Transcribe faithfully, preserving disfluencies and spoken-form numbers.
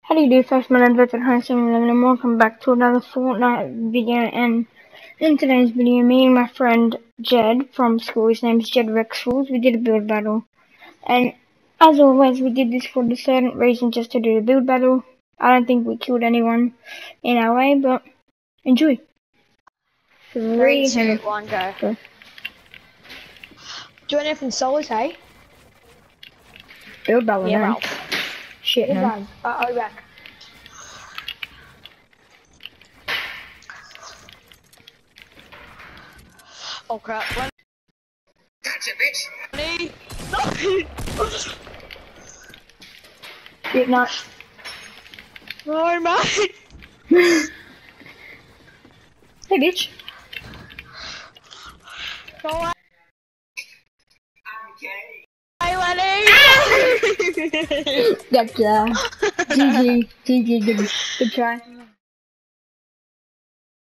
How do you do, first man advocate one seven eleven, and welcome back to another Fortnite video. And in today's video, me and my friend Jed from school, his name is Jed Rexfuls, we did a build battle. And as always, we did this for the certain reason, just to do the build battle. I don't think we killed anyone in our way, but enjoy. Three, two, one, go. go. Do anything solos, hey? Build battle, Yeah, no. well. Shit, Good no. one. Uh, I'll be back. Oh crap. Run. Gotcha, bitch. Me. Shit, no. No, mate. Hey, bitch. Go away. I'm gay. Hey, Lenny. Gotcha. G G. G G, good, good try.